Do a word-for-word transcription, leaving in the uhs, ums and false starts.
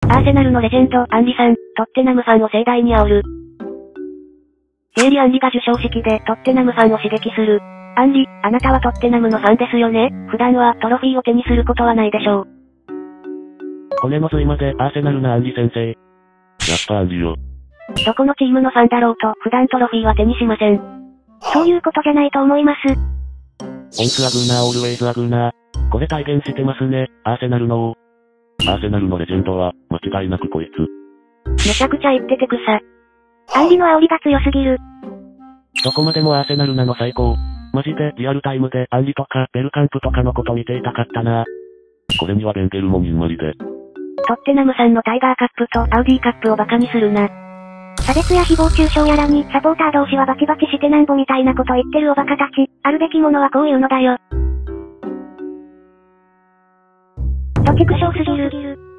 アーセナルのレジェンド、アンリさん、トッテナムファンを盛大に煽る。ヘイリー・アンリが授賞式でトッテナムファンを刺激する。アンリ、あなたはトッテナムのファンですよね。普段はトロフィーを手にすることはないでしょう。 骨の髄までアーセナルなアンリ先生。やっぱアンリよ。 どこのチームのファンだろうと普段トロフィーは手にしません。そういうことじゃないと思います。 オンスアグーナーオールウェイズアグーナー。これ体現してますね、アーセナルの王。アーセナルのレジェンドは、間違いなくこいつ。 めちゃくちゃ言ってて草。アンリの煽りが強すぎる。 どこまでもアーセナルなの最高。マジでリアルタイムでアンリとかベルカンプとかのこと見ていたかったな。これにはベンゲルもにんまりで。 トッテナムさんのタイガーカップとアウディカップをバカにするな。差別や誹謗中傷やらにサポーター同士はバチバチしてなんぼみたいなこと言ってるおバカたち。あるべきものはこういうのだよ。と畜生すぎる。